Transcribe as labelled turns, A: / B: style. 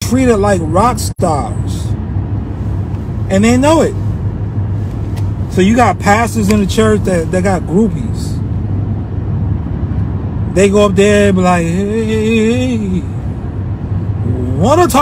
A: treated like rock stars. And they know it. So you got pastors in the church that got groupies. They go up there and be like, hey, wanna talk